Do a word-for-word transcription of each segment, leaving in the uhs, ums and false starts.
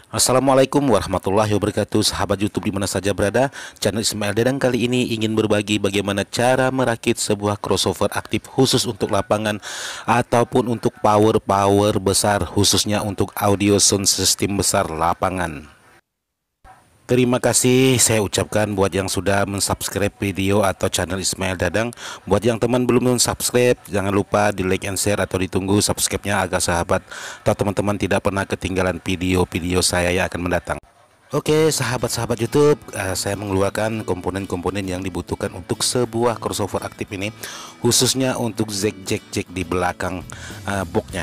Assalamualaikum warahmatullahi wabarakatuh. Sahabat YouTube di mana saja berada, channel Ismail Dadang kali ini ingin berbagi bagaimana cara merakit sebuah crossover aktif khusus untuk lapangan ataupun untuk power-power besar, khususnya untuk audio sound system besar lapangan. Terima kasih saya ucapkan buat yang sudah mensubscribe video atau channel Ismail Dadang. Buat yang teman belum mensubscribe, jangan lupa di like and share atau ditunggu subscribe-nya agar sahabat atau teman-teman tidak pernah ketinggalan video-video saya yang akan mendatang. Oke sahabat-sahabat YouTube, uh, saya mengeluarkan komponen-komponen yang dibutuhkan untuk sebuah crossover aktif ini, khususnya untuk jack-jack-jack di belakang uh, boxnya.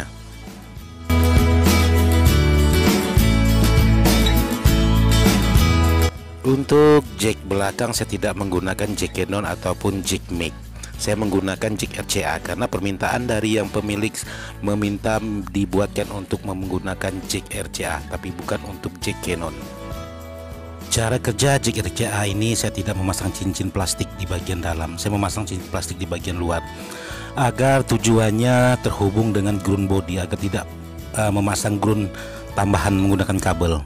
Untuk jack belakang saya tidak menggunakan jack Canon ataupun jack mic. Saya menggunakan jack R C A karena permintaan dari yang pemilik meminta dibuatkan untuk menggunakan jack R C A tapi bukan untuk jack Canon. Cara kerja jack R C A ini, saya tidak memasang cincin plastik di bagian dalam, saya memasang cincin plastik di bagian luar agar tujuannya terhubung dengan ground body, agar tidak uh, memasang ground tambahan menggunakan kabel.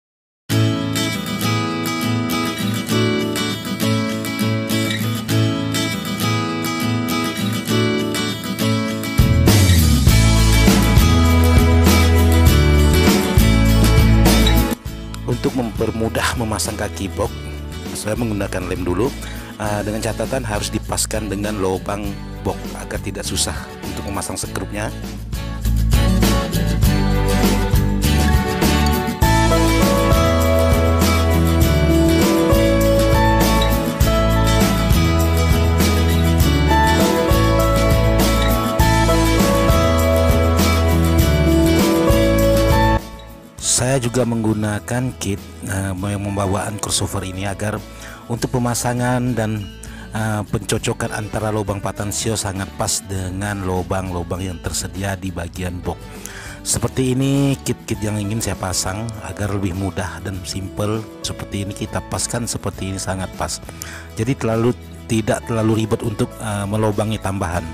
Untuk mempermudah memasang kaki box, saya menggunakan lem dulu, uh, dengan catatan harus dipaskan dengan lubang box agar tidak susah untuk memasang sekrupnya. Saya juga menggunakan kit uh, yang membawaan crossover ini agar untuk pemasangan dan uh, pencocokan antara lubang patansio sangat pas dengan lubang-lubang yang tersedia di bagian box. Seperti ini kit-kit yang ingin saya pasang agar lebih mudah dan simple. Seperti ini kita paskan, seperti ini sangat pas. Jadi terlalu tidak terlalu ribet untuk uh, melobangi tambahan.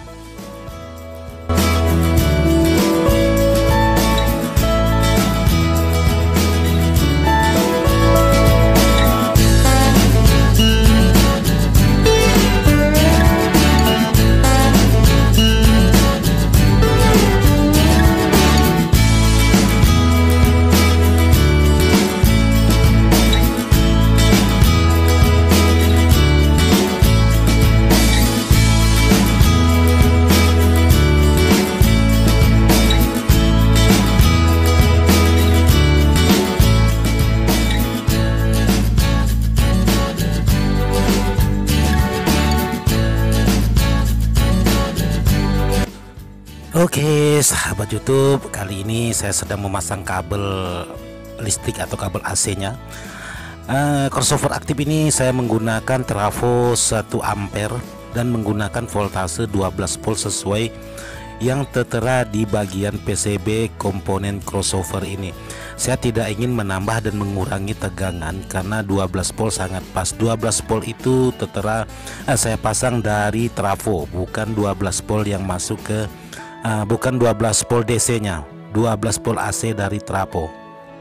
Oke sahabat YouTube, kali ini saya sedang memasang kabel listrik atau kabel A C-nya. uh, Crossover aktif ini saya menggunakan trafo satu ampere dan menggunakan voltase dua belas volt sesuai yang tertera di bagian P C B komponen crossover ini. Saya tidak ingin menambah dan mengurangi tegangan karena dua belas volt sangat pas. Dua belas volt itu tertera eh, saya pasang dari trafo, bukan dua belas volt yang masuk ke Uh, bukan dua belas volt D C nya, dua belas volt A C dari trafo.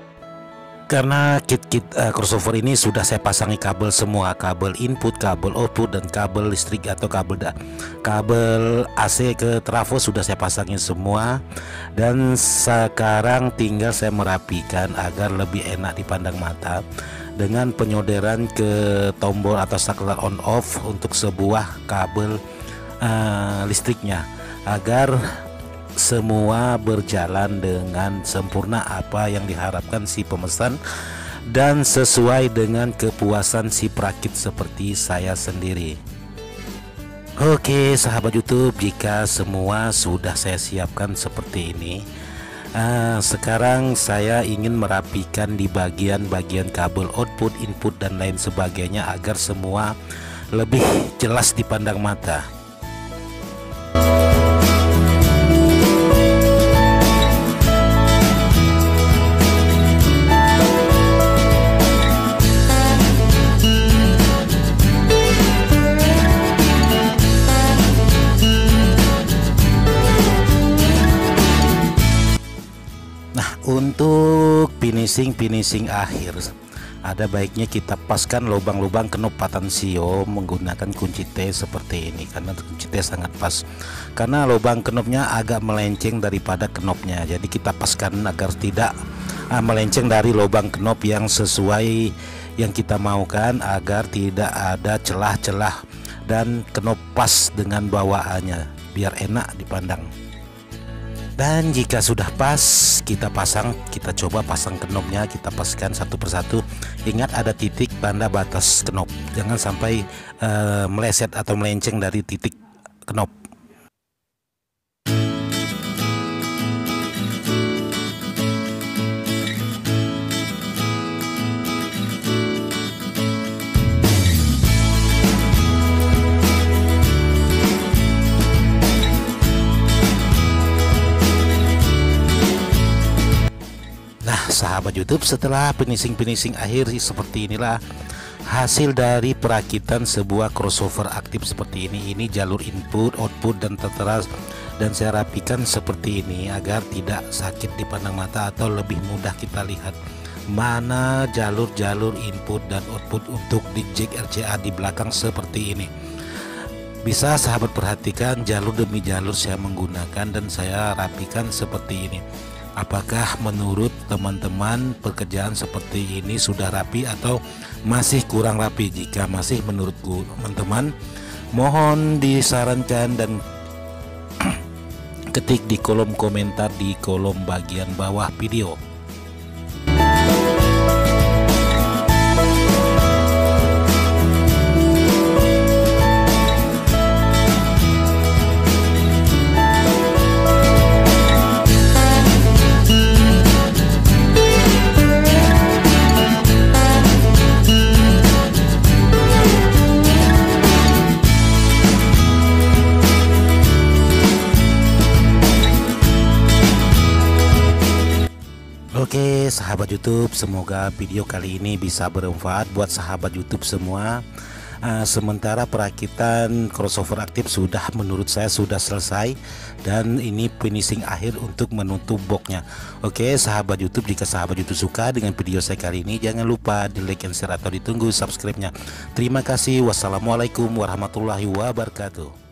Karena kit-kit uh, crossover ini sudah saya pasangi kabel semua, kabel input, kabel output, dan kabel listrik atau kabel da kabel A C ke trafo sudah saya pasangin semua. Dan sekarang tinggal saya merapikan agar lebih enak dipandang mata dengan penyolderan ke tombol atau saklar on off untuk sebuah kabel uh, listriknya, agar semua berjalan dengan sempurna apa yang diharapkan si pemesan dan sesuai dengan kepuasan si perakit seperti saya sendiri. Oke sahabat YouTube, jika semua sudah saya siapkan seperti ini, uh, sekarang saya ingin merapikan di bagian-bagian kabel output, input, dan lain sebagainya agar semua lebih jelas dipandang mata. finishing-finishing akhir, ada baiknya kita paskan lubang-lubang knop patansio menggunakan kunci T seperti ini, karena kunci T sangat pas, karena lubang knopnya agak melenceng daripada knopnya, jadi kita paskan agar tidak uh, melenceng dari lubang knop yang sesuai yang kita maukan, agar tidak ada celah-celah dan knop pas dengan bawaannya biar enak dipandang. Dan jika sudah pas, kita pasang, kita coba pasang knopnya, kita paskan satu persatu. Ingat ada titik tanda batas knop, jangan sampai uh, meleset atau melenceng dari titik knop. Sahabat YouTube, setelah finishing-finishing akhir seperti inilah hasil dari perakitan sebuah crossover aktif seperti ini. Ini jalur input, output, dan tertera, dan saya rapikan seperti ini agar tidak sakit dipandang mata atau lebih mudah kita lihat mana jalur-jalur input dan output untuk di jack R C A di belakang seperti ini. Bisa sahabat perhatikan jalur demi jalur saya menggunakan dan saya rapikan seperti ini. Apakah menurut teman-teman pekerjaan seperti ini sudah rapi atau masih kurang rapi? Jika masih menurut teman-teman, mohon disarankan dan ketik di kolom komentar di kolom bagian bawah video. Oke sahabat YouTube, semoga video kali ini bisa bermanfaat buat sahabat YouTube semua. uh, Sementara perakitan crossover aktif sudah, menurut saya sudah selesai, dan ini finishing akhir untuk menutup boxnya. Oke sahabat YouTube, jika sahabat YouTube suka dengan video saya kali ini, jangan lupa di like and share atau ditunggu subscribe-nya. Terima kasih. Wassalamualaikum warahmatullahi wabarakatuh.